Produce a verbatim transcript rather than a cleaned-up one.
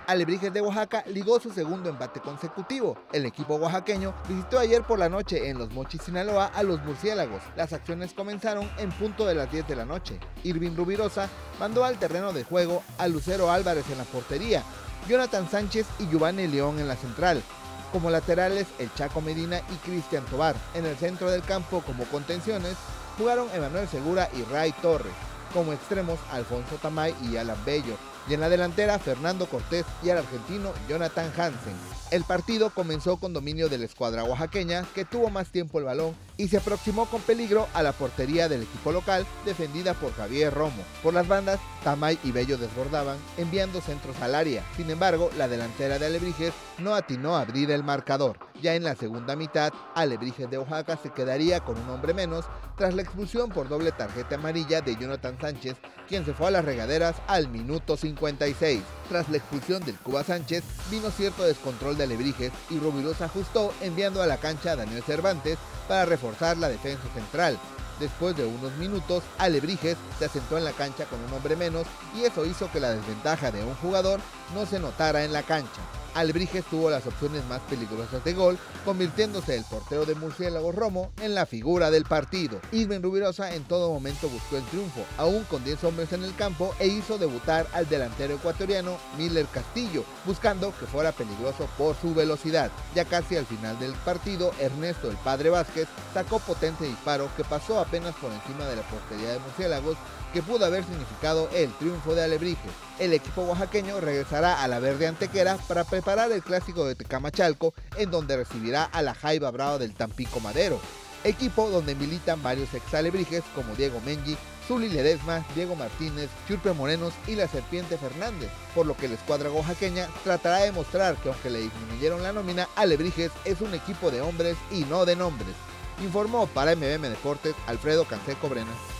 Alebrijes de Oaxaca ligó su segundo empate consecutivo. El equipo oaxaqueño visitó ayer por la noche en Los Mochis, Sinaloa, a los murciélagos. Las acciones comenzaron en punto de las diez de la noche. Irving Rubirosa mandó al terreno de juego a Lucero Álvarez en la portería, Jonathan Sánchez y Giovanni León en la central. Como laterales, el Chaco Medina y Cristian Tobar. En el centro del campo, como contenciones, jugaron Emanuel Segura y Ray Torres. Como extremos, Alfonso Tamay y Alan Bello. Y en la delantera, Fernando Cortés y el argentino Jonathan Hansen. El partido comenzó con dominio de la escuadra oaxaqueña, que tuvo más tiempo el balón y se aproximó con peligro a la portería del equipo local, defendida por Javier Romo. Por las bandas, Tamay y Bello desbordaban, enviando centros al área. Sin embargo, la delantera de Alebrijes no atinó a abrir el marcador. Ya en la segunda mitad, Alebrijes de Oaxaca se quedaría con un hombre menos tras la expulsión por doble tarjeta amarilla de Jonathan Sánchez, quien se fue a las regaderas al minuto cincuenta y seis. Tras la expulsión del Cuba Sánchez, vino cierto descontrol de Alebrijes y Rubirosa ajustó, enviando a la cancha a Daniel Cervantes para reforzar la defensa central. Después de unos minutos, Alebrijes se asentó en la cancha con un hombre menos y eso hizo que la desventaja de un jugador no se notara en la cancha. Alebrijes tuvo las opciones más peligrosas de gol, convirtiéndose el portero de Murciélagos Romo en la figura del partido. Irving Rubirosa en todo momento buscó el triunfo, aún con diez hombres en el campo, e hizo debutar al delantero ecuatoriano Miller Castillo, buscando que fuera peligroso por su velocidad. Ya casi al final del partido, Ernesto el Padre Vázquez sacó potente disparo que pasó apenas por encima de la portería de Murciélagos, que pudo haber significado el triunfo de Alebrijes. El equipo oaxaqueño regresará a la Verde Antequera para preparar el clásico de Tecamachalco, en donde recibirá a la Jaiba Brava del Tampico Madero, equipo donde militan varios ex-alebrijes como Diego Mengi, Zuli Ledesma, Diego Martínez, Churpe Morenos y la Serpiente Fernández, por lo que la escuadra oaxaqueña tratará de mostrar que aunque le disminuyeron la nómina, Alebrijes es un equipo de hombres y no de nombres. Informó para M B M Deportes Alfredo Canseco Brenes.